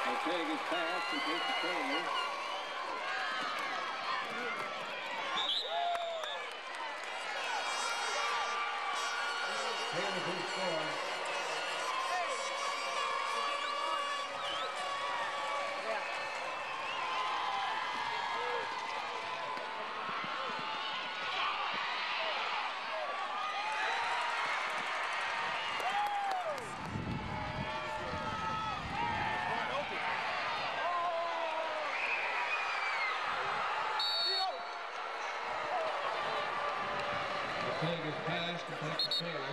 take his pass and take the corner. Taylor to score. Take his pass to take the corner.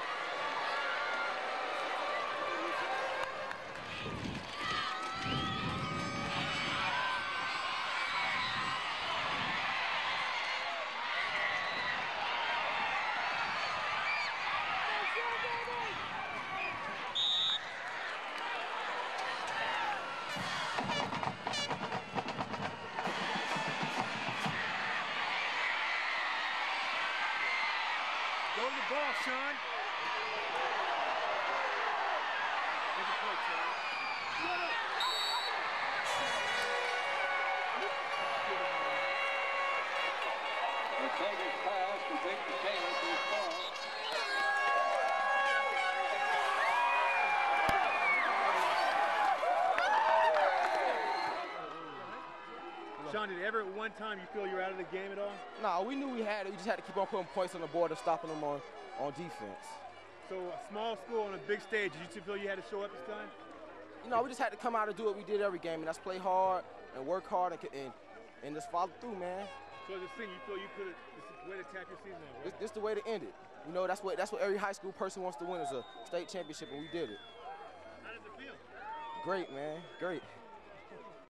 Go to the ball, son. Take a play, Taylor. They take his pass and take the Taylor to his ball. Sean, did ever at one time you feel you were out of the game at all? Nah, we knew we had it. We just had to keep on putting points on the board and stopping them on defense. So a small school on a big stage, did you feel you had to show up this time? You know, we just had to come out and do what we did every game, and that's play hard and work hard and just follow through, man. So this thing, you feel you could have, this is the way to tap your season off, right? This is the way to end it. You know, that's what every high school person wants to win is a state championship, and we did it. How does it feel? Great, man. Great.